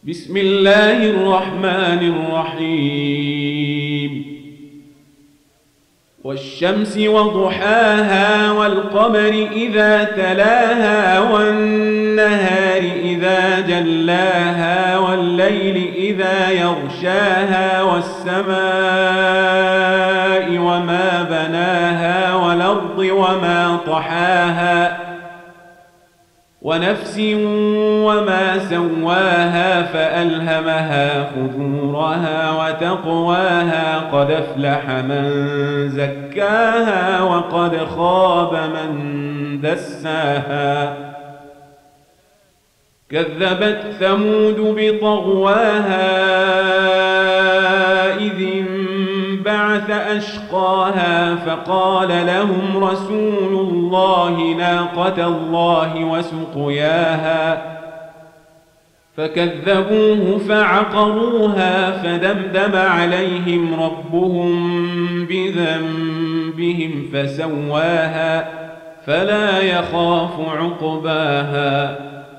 بسم الله الرحمن الرحيم والشمس وضحاها والقمر إذا تلاها والنهار إذا جلاها والليل إذا يغشاها والسماء وما بناها والأرض وما طحاها ونفس وما سواها فألهمها فجورها وتقواها قد أفلح من زكاها وقد خاب من دساها كذبت ثمود بطغواها إذ انبعث أشقاها فقال لهم رسول الله ناقة الله وسقياها فكذبوه فعقروها فدمدم عليهم ربهم بذنبهم فسواها فلا يخاف عقباها